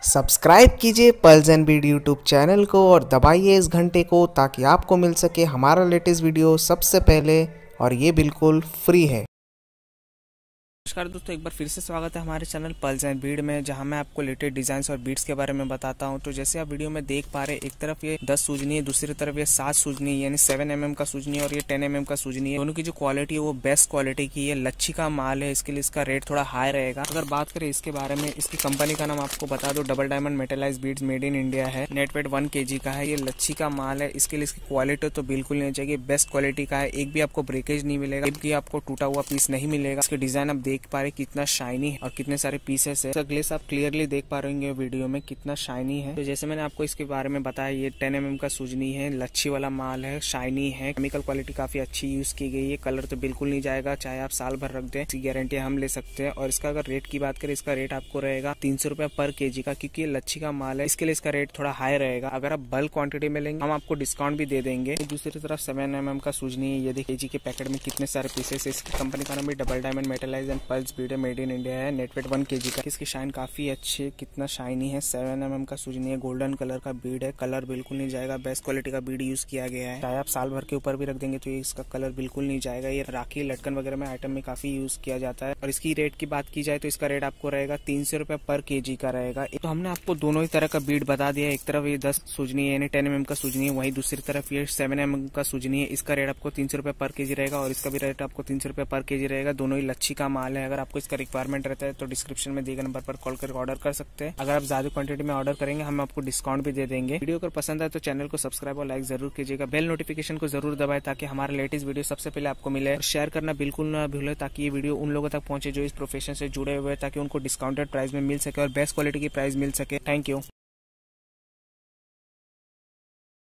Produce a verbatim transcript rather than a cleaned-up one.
Subscribe कीजिए pulse and bead YouTube channel को और दबाइए इस घंटे को ताकि आपको मिल सके हमारा लेटेस्ट वीडियो सबसे पहले, और ये बिल्कुल फ्री है। नमस्कार दोस्तों, एक बार फिर से स्वागत है हमारे चैनल पल्स एंड बीड में, जहां मैं आपको लेटेस्ट डिजाइन और बीट्स के बारे में बताता हूं। तो जैसे आप वीडियो में देख पा रहे हैं, एक तरफ ये दस सूजनी है, दूसरी तरफ ये सात सूजनी है, यानी सेवन एम एम का सूजनी है और ये टेन एम एम का सूजनी है। दोनों की जो क्वालिटी है वो बेस्ट क्वालिटी की है, लच्छी का माल है, इसके लिए इसका रेट थोड़ा हाई रहेगा। अगर बात करें इसके बारे में, इसकी कंपनी का नाम आपको बता दो, double diamond metallize beads made in India है। Net weight one K G का है, ये लच्छी का माल है। इसके लिए इसकी क्वालिटी तो बिल्कुल नहीं चाहिए, बेस्ट क्वालिटी का है। एक भी आपको ब्रेकेज नहीं मिलेगा, एक भी आपको टूटा हुआ पीस नहीं मिलेगा। इसके डिजाइन आप देख पा रहे कितना शाइनी है और कितने सारे पीसेस है। इसका ग्लेस आप क्लियरली देख पा रहे होंगे वीडियो में कितना शाइनी है। तो जैसे मैंने आपको इसके बारे में बताया, ये टेन एम एम का सूजनी है, लच्छी वाला माल है, शाइनी है, केमिकल क्वालिटी काफी अच्छी यूज की गई है। कलर तो बिल्कुल नहीं जाएगा, चाहे आप साल भर रख दें, इसकी गारंटी हम ले सकते हैं। और इसका अगर रेट की बात करें, इसका रेट आपको रहेगा तीन सौ रुपए पर के जी का, क्योंकि ये लच्छी का माल है, इसके लिए इसका रेट थोड़ा हाई रहेगा। अगर आप बल्क क्वांटिटी में लेंगे, हम आपको डिस्काउंट भी दे देंगे। दूसरी तरफ सेवन एम एम का सूजनी है, ये देखिए के जी के पैकेट में कितने सारे पीसेस है। इसकी कंपनी का नाम भी double diamond metallize and pulse bead made in India है। Net weight one K G का, इसकी शाइन काफी अच्छी है, कितना शाइनी है। सेवन एम एम का सूजनी है, गोल्डन कलर का बीड है, कलर बिल्कुल नहीं जाएगा, बेस्ट क्वालिटी का बीड यूज किया गया है। चाहे आप साल भर के ऊपर भी रख देंगे तो इसका कलर बिल्कुल नहीं जाएगा। ये राखी लटकन वगैरह में आइटम में काफी यूज किया जाता है। और इसकी रेट की बात की जाए तो इसका रेट आपको रहेगा तीन सौ रुपए पर के जी का रहेगा। तो हमने आपको दोनों ही तरह का बीड बता दिया, एक तरफ ये दस सूजनी है यानी टेन एम एम का सूजनी है, वहीं दूसरी तरफ ये सेवन एम एम का सूजनी है। इसका रेट आपको तीन सौ रुपए पर के जी रहेगा और इसका भी रेट आपको तीन सौ रुपए पर के जी रहेगा। दोनों ही लच्छी का माल है। अगर आपको इसका रिक्वायरमेंट रहता है तो डिस्क्रिप्शन में दिए गए नंबर पर कॉल करके ऑर्डर कर सकते हैं। अगर आप ज्यादा क्वांटिटी में ऑर्डर करेंगे, हम आपको डिस्काउंट भी दे देंगे। वीडियो अगर पसंद आए तो चैनल को सब्सक्राइब और लाइक जरूर कीजिएगा। बेल नोटिफिकेशन को जरूर दबाएं ताकि हमारा लेटेस्ट वीडियो सबसे पहले आपको मिले। और शेयर करना बिल्कुल ना भूलें ताकि ये वीडियो उन लोगों तक पहुंचे जो इस प्रोफेशन से जुड़े हुए हैं, ताकि उनको डिस्काउंटेड प्राइस में मिल सके और बेस्ट क्वालिटी की प्राइस मिल सके। Thank you.